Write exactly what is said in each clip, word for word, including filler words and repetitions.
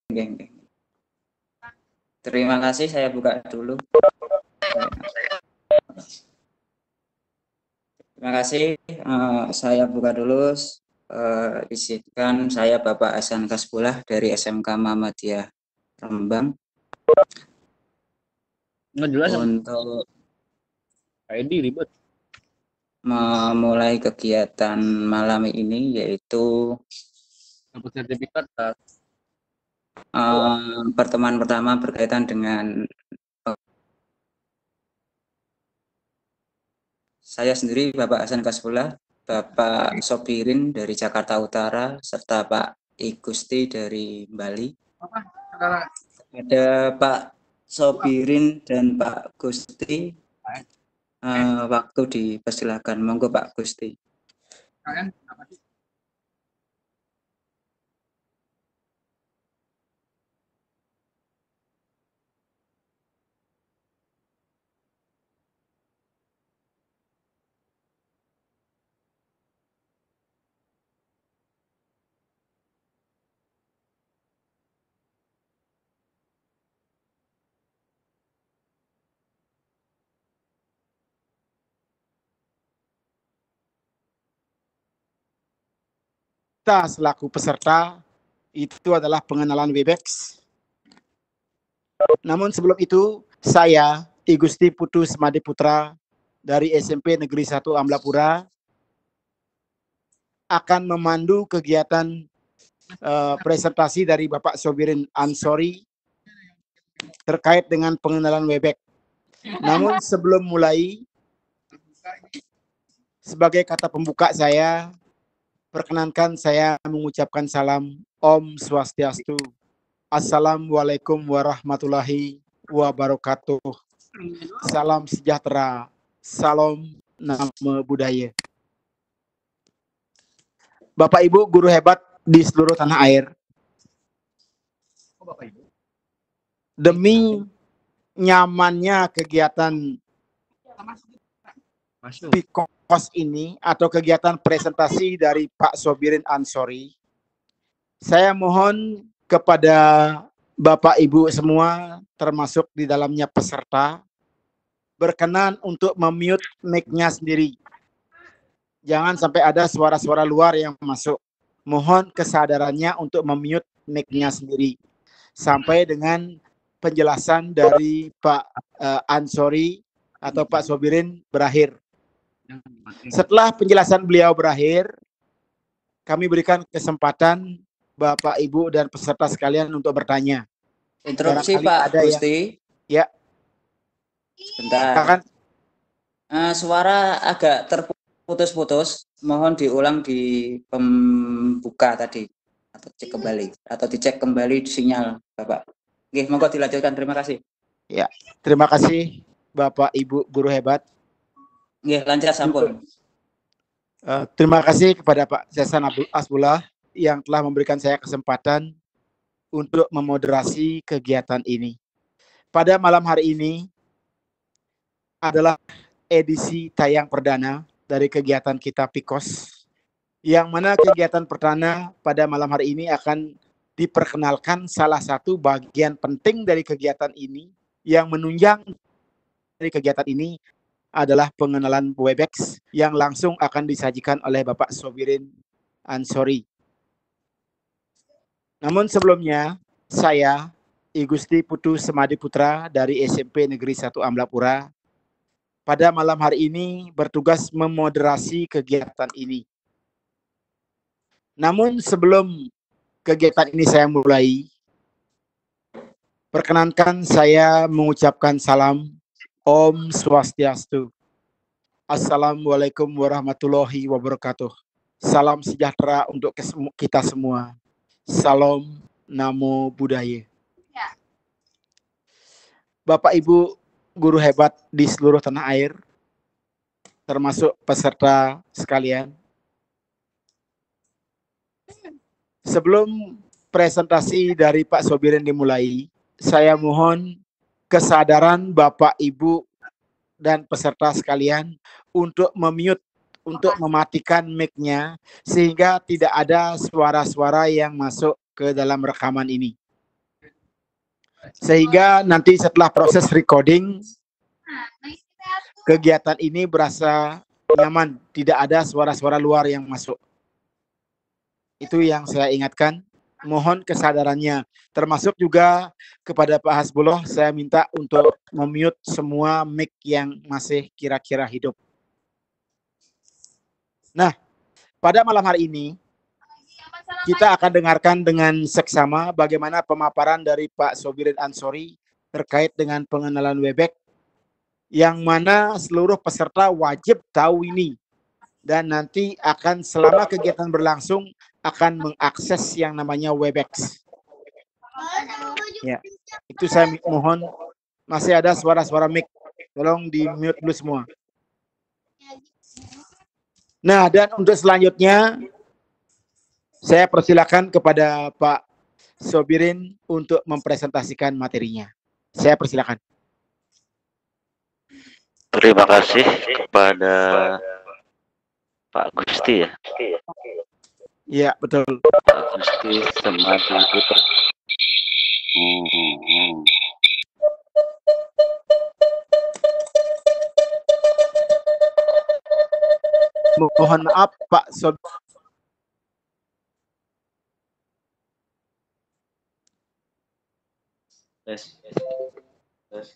geng, geng. Terima kasih, saya buka dulu. Terima kasih, uh, saya buka dulu. Uh, izinkan saya Bapak Hasan Kasbullah dari S M K Muhammadiyah Rembang. Nggak jelas untuk I D ribet. Memulai kegiatan malam ini, yaitu dapat sertifikat. Uh, pertemuan pertama berkaitan dengan uh, saya sendiri, Bapak Hasan Kasbullah, Bapak Sobirin dari Jakarta Utara, serta Pak Igusti dari Bali. Ada Pak Sobirin dan Pak Gusti. Uh, waktu dipersilakan, monggo Pak Gusti. Kita selaku peserta itu adalah pengenalan Webex. Namun sebelum itu, saya Igusti Putu Semadi Putra dari S M P Negeri satu Amblapura akan memandu kegiatan uh, presentasi dari Bapak Sobirin Ansori terkait dengan pengenalan Webex. Namun sebelum mulai, sebagai kata pembuka saya, perkenankan saya mengucapkan salam Om Swastiastu. Assalamualaikum warahmatullahi wabarakatuh. Salam sejahtera. Salam nama budaya. Bapak Ibu guru hebat di seluruh tanah air. Demi nyamannya kegiatan Pikos ini atau kegiatan presentasi dari Pak Sobirin Ansori, saya mohon kepada Bapak Ibu semua, termasuk di dalamnya peserta, berkenan untuk memute mic-nya sendiri. Jangan sampai ada suara-suara luar yang masuk. Mohon kesadarannya untuk memute mic-nya sendiri. Sampai dengan penjelasan dari Pak uh, Ansori atau Pak Sobirin berakhir. Setelah penjelasan beliau berakhir, kami berikan kesempatan Bapak, Ibu, dan peserta sekalian untuk bertanya. Interupsi Pak Gusti. Ya. Sebentar. Akan, uh, suara agak terputus-putus. Mohon diulang di pembuka tadi. Atau cek kembali. Atau dicek kembali sinyal Bapak. Oke, monggo dilanjutkan. Terima kasih. Ya, terima kasih Bapak, Ibu, guru hebat. Nggih, lancar sampun. Uh, terima kasih kepada Pak Hasan Kasbullah yang telah memberikan saya kesempatan untuk memoderasi kegiatan ini. Pada malam hari ini adalah edisi tayang perdana dari kegiatan kita Pikos, yang mana kegiatan perdana pada malam hari ini akan diperkenalkan salah satu bagian penting dari kegiatan ini yang menunjang dari kegiatan ini adalah pengenalan Webex yang langsung akan disajikan oleh Bapak Sobirin Ansori. Namun sebelumnya, saya Igusti Putu Semadi Putra dari S M P Negeri satu Amblapura pada malam hari ini bertugas memoderasi kegiatan ini. Namun sebelum kegiatan ini saya mulai, perkenankan saya mengucapkan salam Om Swastiastu. Assalamualaikum warahmatullahi wabarakatuh. Salam sejahtera untuk kita semua. Salam namo budaya. Bapak Ibu guru hebat di seluruh tanah air, termasuk peserta sekalian. Sebelum presentasi dari Pak Sobirin dimulai, saya mohon kesadaran Bapak, Ibu, dan peserta sekalian untuk memute, untuk mematikan mic-nya, sehingga tidak ada suara-suara yang masuk ke dalam rekaman ini. Sehingga nanti setelah proses recording, kegiatan ini berasa nyaman, tidak ada suara-suara luar yang masuk. Itu yang saya ingatkan, mohon kesadarannya. Termasuk juga kepada Pak Hasbullah, saya minta untuk memute semua mic yang masih kira-kira hidup. Nah, pada malam hari ini, kita akan dengarkan dengan seksama bagaimana pemaparan dari Pak Sobirin Ansori terkait dengan pengenalan Webex, yang mana seluruh peserta wajib tahu ini. Dan nanti akan selama kegiatan berlangsung akan mengakses yang namanya Webex. Ya, itu saya mohon, masih ada suara-suara mic, tolong di mute dulu semua. Nah, dan untuk selanjutnya saya persilakan kepada Pak Sobirin untuk mempresentasikan materinya. Saya persilakan. Terima kasih kepada Pak Gusti ya. Iya, betul. Pak Gusti Semadi Putra. Hmm, hmm. Mohon maaf Pak Sob. Tes, tes.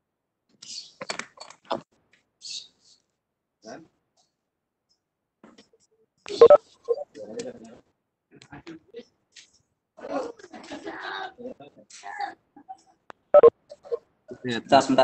Sebentar, sebentar.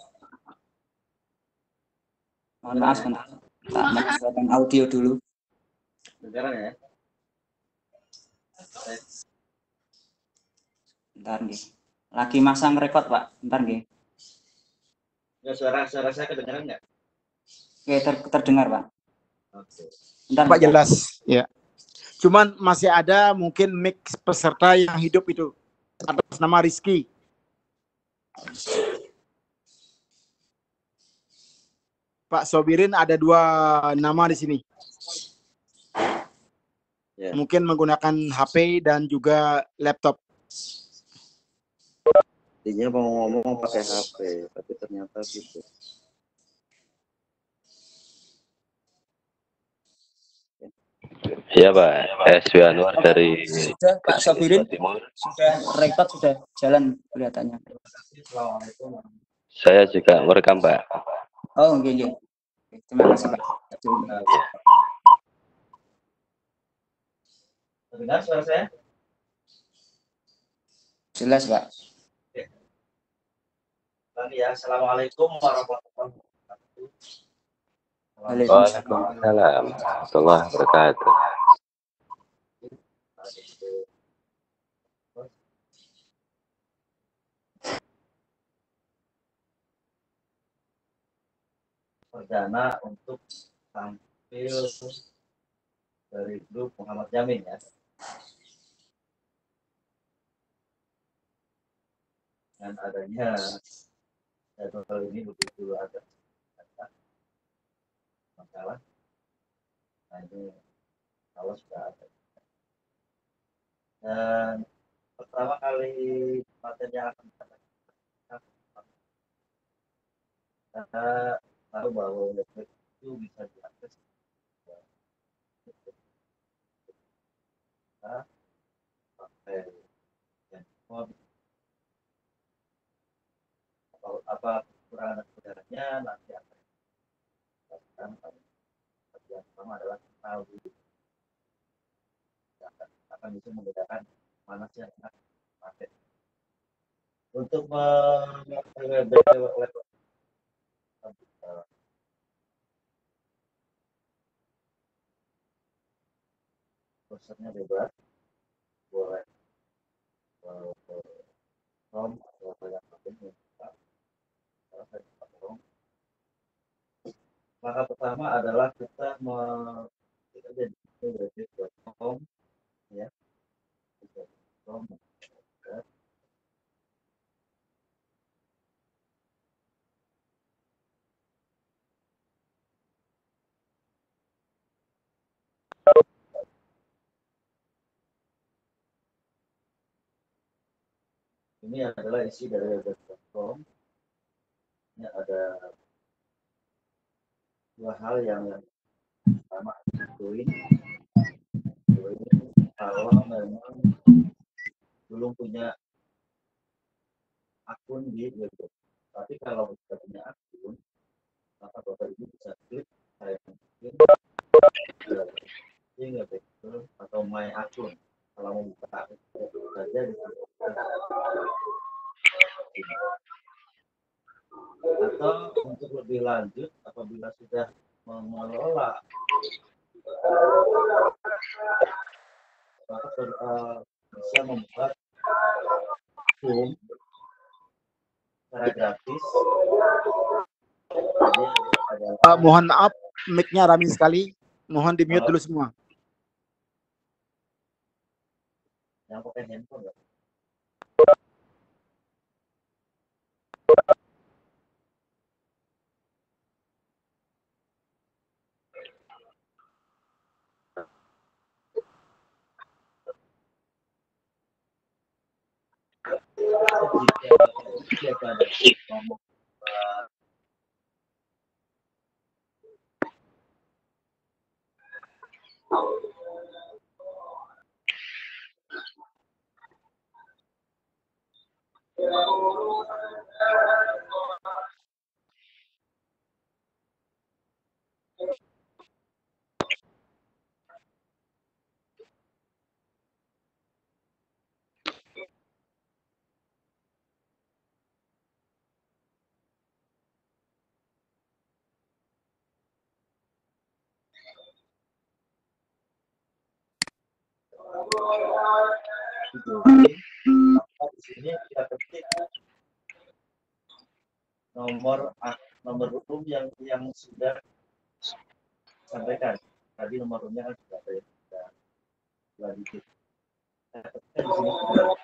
Mohon maaf sebentar. Tak menyesuaikan audio dulu. Sekarang ya. Bentar nih. Lagi masang rekod, Pak. Bentar nih. Ya, suara suara saya kedengaran nggak? Oke, ter terdengar, Pak. Oke. Bentar, Pak jelas, ya. Cuman masih ada mungkin mix peserta yang hidup itu atas nama Rizky. Pak Sobirin ada dua nama di sini. Ya. Mungkin menggunakan H P dan juga laptop. Intinya mau ngomong pakai H P, tapi ternyata gitu. Iya Pak, S W Anwar dari sudah Pak Sobirin sudah rekod sudah jalan kelihatannya. Saya juga merekam Pak. Oh oke, okay, okay. Terima kasih Pak. Terdengar suara saya? Jelas Pak. Oke. Ya, assalamualaikum warahmatullahi wabarakatuh. Waalaikumsalam warahmatullahi wabarakatuh. Perdana untuk tampil dari grup Muhammad Jamin ya. Dan adanya jadwal ini begitu ada masalah. Nah ini kalau sudah ada. Dan pertama kali materi yang akan kita kita tahu bahwa Webex itu bisa diakses kita pakai handphone. Kalau apa kekurangan dan kelebihannya nanti akan dijelaskan. Yang pertama adalah tahu akan, akan bisa membedakan mana sih yang akan dipakai untuk memakai Webex lewat browsernya bebas, boleh Chrome atau yang lain. Maka pertama adalah kita mau kita jadi webex dot com ya. .com. Ini adalah isi dari web titik com. Ini ada dua hal yang pertama join, join kalau memang belum punya akun di web titik com. Tapi kalau sudah punya akun, maka Bapak Ibu bisa klik saya mungkin di web titik com atau my akun. Kalau mau buka akun saja di situ. Atau untuk lebih lanjut apabila sudah mengelola maka uh, bisa membuat Zoom secara gratis. Jadi, adalah, uh, mohon maaf, mic-nya rame sekali. Mohon di mute dulu semua. Yang pakai handphone ya. Jika ada ngomong di sini kita ketik nomor nomor room yang yang sudah sampaikan. Tadi nomor roomnya kan sudah ada sudah digit. Kita ketikkan di sini